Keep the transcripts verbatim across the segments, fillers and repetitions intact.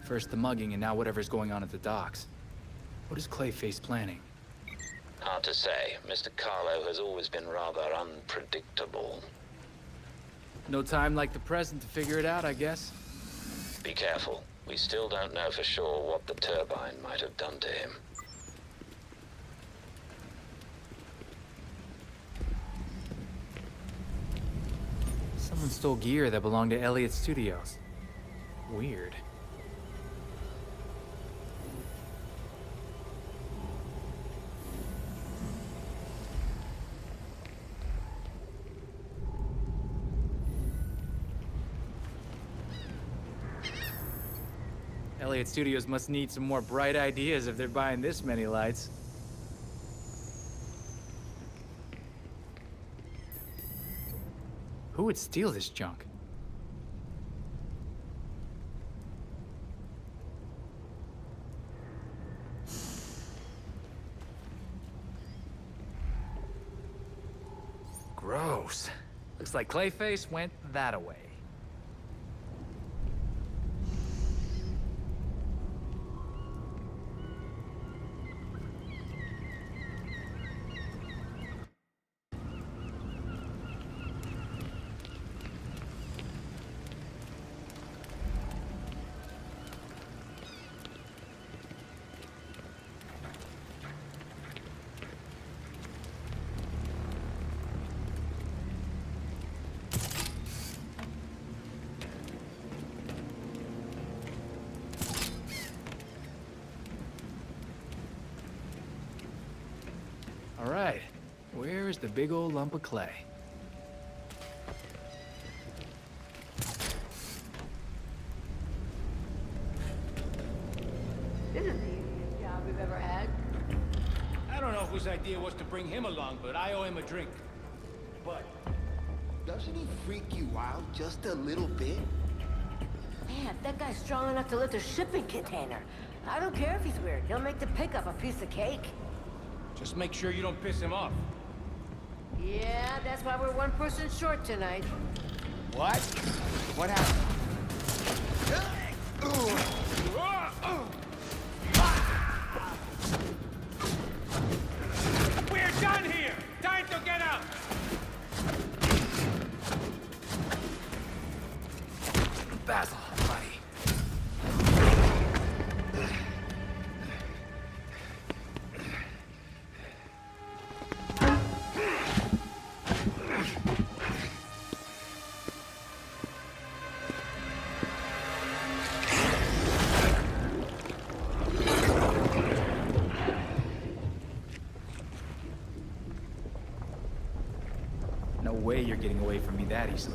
First the mugging, and now whatever's going on at the docks. What is Clayface planning? Hard to say. Mister Carlo has always been rather unpredictable. No time like the present to figure it out, I guess. Be careful. We still don't know for sure what the turbine might have done to him. Someone stole gear that belonged to Elliot Studios. Weird. Elliot Studios must need some more bright ideas if they're buying this many lights. Who would steal this junk? Gross. Looks like Clayface went that-a-way. All right, where is the big old lump of clay? This is the easiest job we've ever had. I don't know whose idea was to bring him along, but I owe him a drink. But doesn't he freak you out just a little bit? Man, that guy's strong enough to lift a shipping container. I don't care if he's weird. He'll make the pickup a piece of cake. just make sure you don't piss him off. Yeah, that's why we're one person short tonight. What? What happened? We're done here! Time to get out! Basil, buddy. No way you're getting away from me that easily.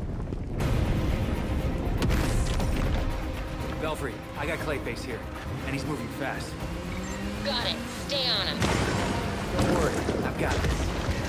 Belfry, I got Clayface here, and he's moving fast. Got it. Stay on him. Don't worry, I've got this.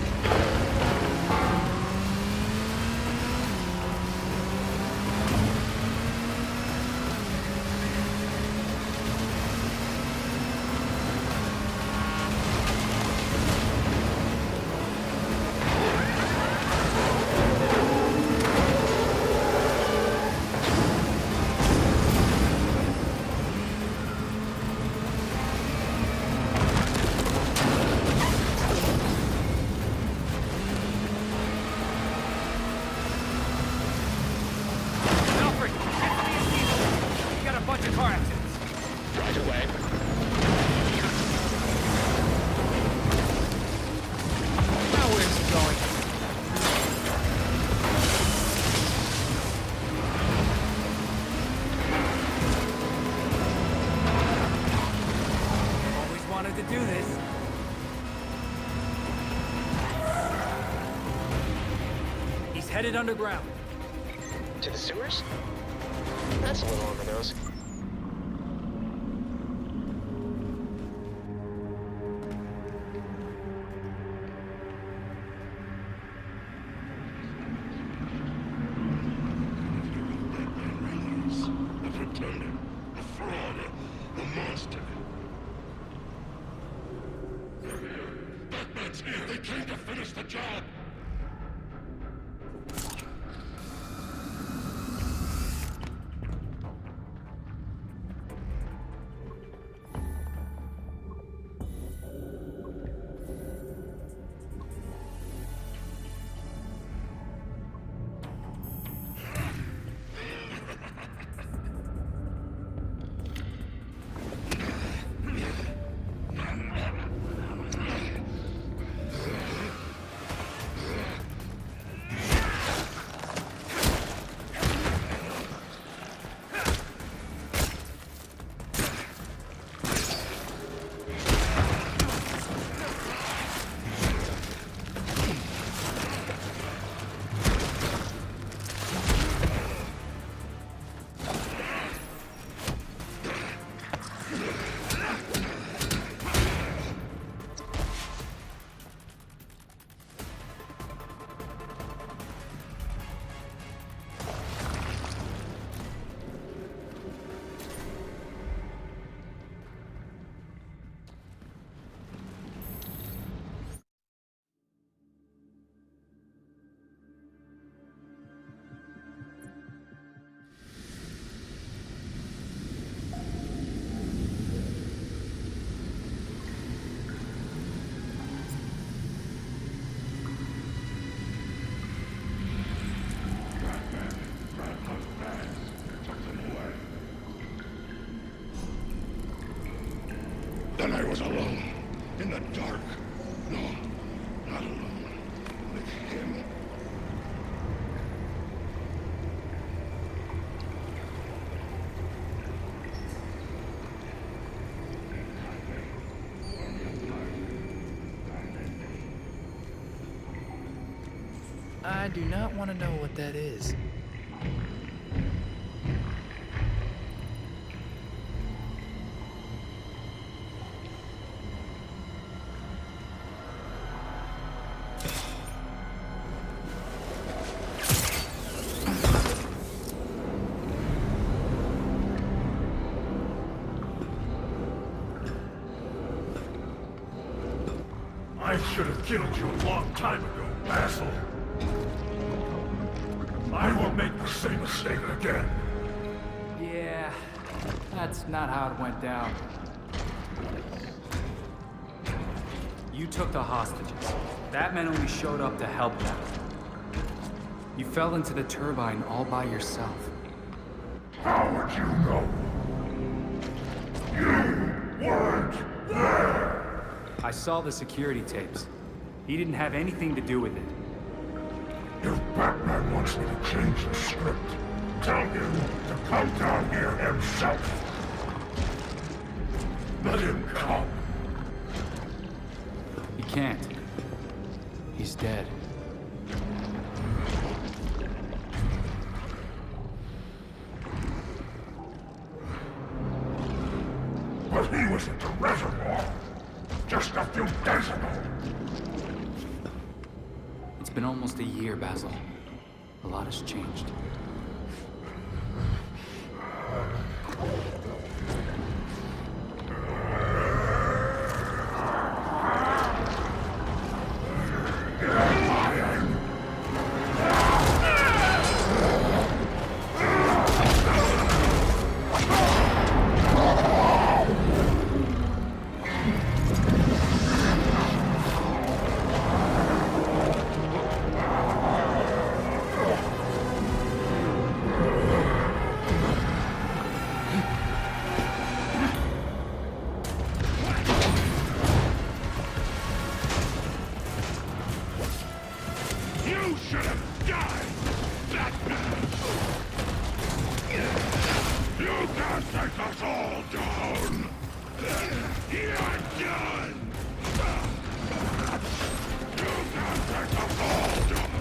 To do this. He's headed underground. To the sewers? That's a little on the nose. A pretender, a fraud, a monster. Batman's here. They came to finish the job. Then I was alone. In the dark. No, not alone. With him. I do not want to know what that is. I should have killed you a long time ago, Basil. I won't make the same mistake again. Yeah, that's not how it went down. You took the hostages. That man only showed up to help them. You fell into the turbine all by yourself. How would you know? You weren't there! I saw the security tapes. He didn't have anything to do with it. If Batman wants me to change the script, tell him to come down here himself. Let him come. He can't. He's dead. But he was at the reservoir just a few days ago. It's been almost a year, Basil. A lot has changed. You should have died! Batman! You can't take us all down! You're done! You can't take us all down!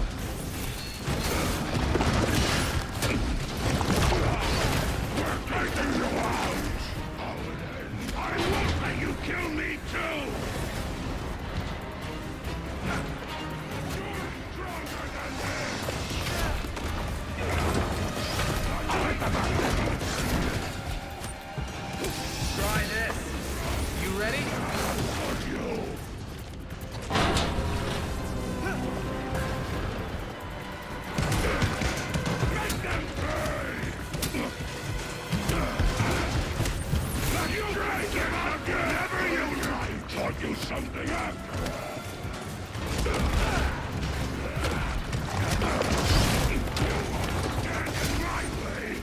We're taking you out! I won't let you kill me too! Try this. You ready? Make them pay! You tried it again! Never you tried! Taught you something after all! Stand in my way!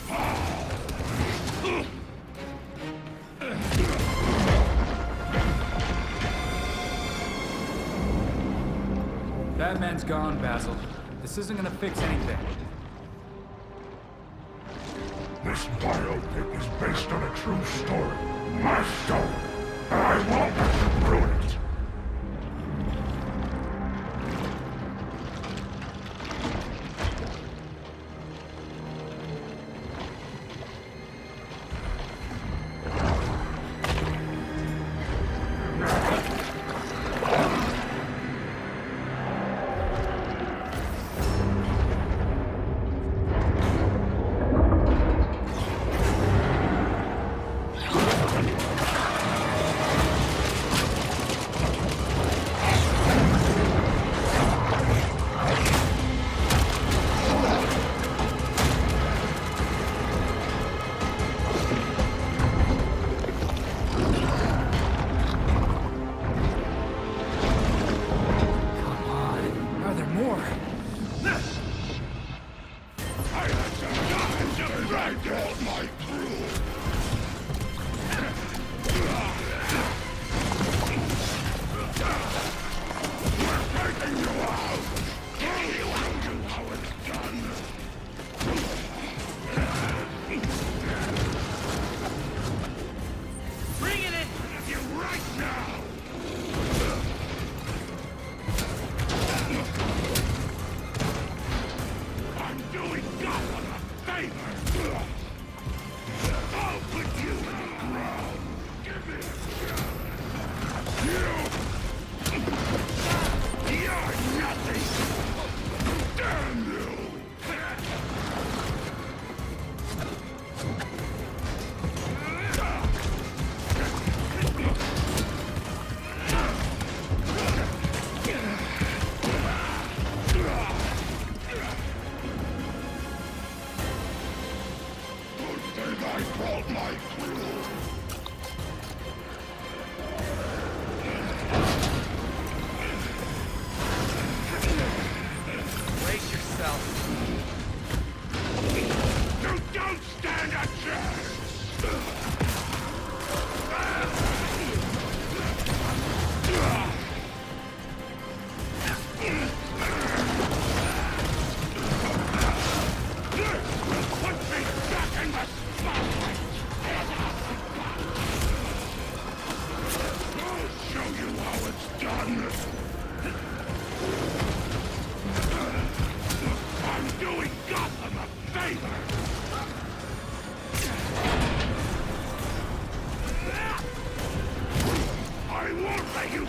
Batman's gone, Basil. This isn't gonna fix anything. This biopic is based on a true story. My story. I won't let you ruin it.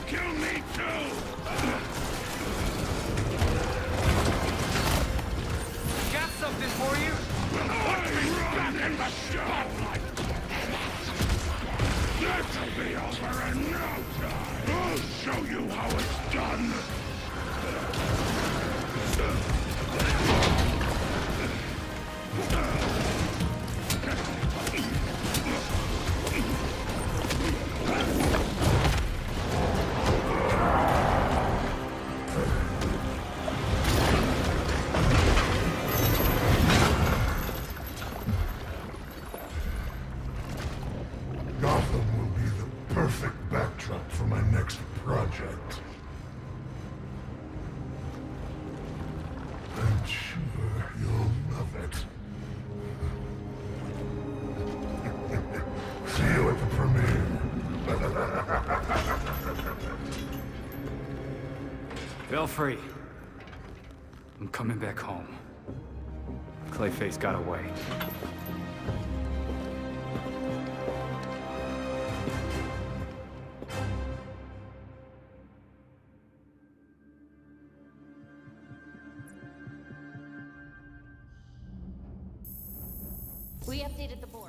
kill me too! Got something for you? Put me back in the spotlight! This'll be over in no time! I'll show you how it's done! Gotham will be the perfect backdrop for my next project. I'm sure you'll love it. See you at the premiere. Belfry. I'm coming back home. Clayface got away. We updated the board.